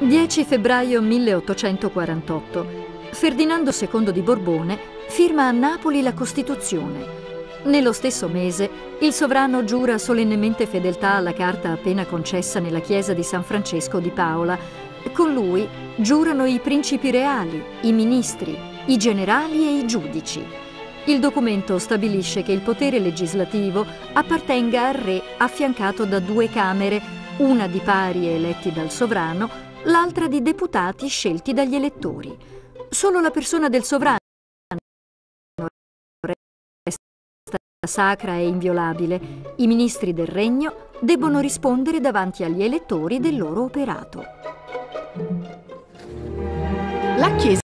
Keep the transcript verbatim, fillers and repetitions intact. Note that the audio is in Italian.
dieci febbraio milleottocentoquarantotto. Ferdinando secondo di Borbone firma a Napoli la Costituzione. Nello stesso mese il sovrano giura solennemente fedeltà alla carta appena concessa nella chiesa di San Francesco di Paola. Con lui giurano i principi reali, i ministri, i generali e i giudici. Il documento stabilisce che il potere legislativo appartenga al re affiancato da due camere, una di pari eletti dal sovrano, l'altra di deputati scelti dagli elettori. Solo la persona del sovrano resta sacra e inviolabile. I ministri del regno debbono rispondere davanti agli elettori del loro operato. La Chiesa